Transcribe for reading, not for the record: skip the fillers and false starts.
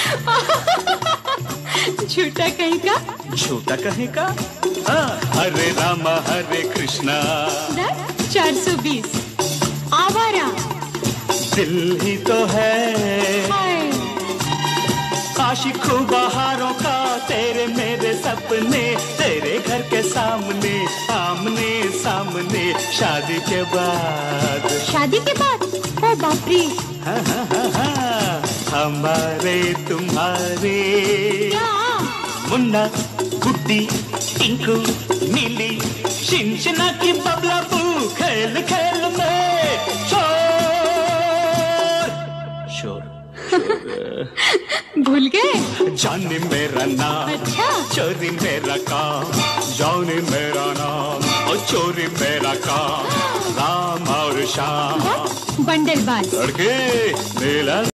झूठा कहीं का? झूठा कहीं का? हाँ, हरे रामा हरे कृष्णा 420 आवारा दिल ही तो है हाय। आशिकों बहारों का तेरे मेरे सपने तेरे घर के सामने आमने सामने शादी के बाद। शादी के बाद? ओ बाप रे। हाँ हाँ हाँ हाँ हमारे तुम्हारे क्या? मुन्ना गुड्डी टिंकू नीली शिनशिना की बबला बू खेल खेल में शोर शोर भूल गए? जाने मेरा नाम अच्छा। चोरी मेरा काम जाने मेरा नाम और चोरी मेरा काम राम और श्याम बंडलबाज लड़के मेला